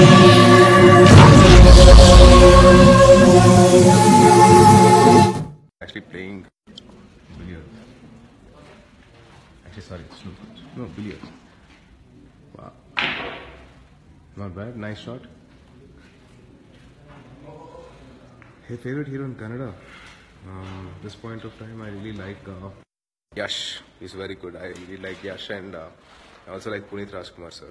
Actually playing billiards. Actually, sorry, snooker. No, billiards. Wow. Not bad. Nice shot. Hey, favorite hero in Kannada? This point of time, I really like Yash. He's very good. I really like Yash, and I also like Punith Rajkumar, sir.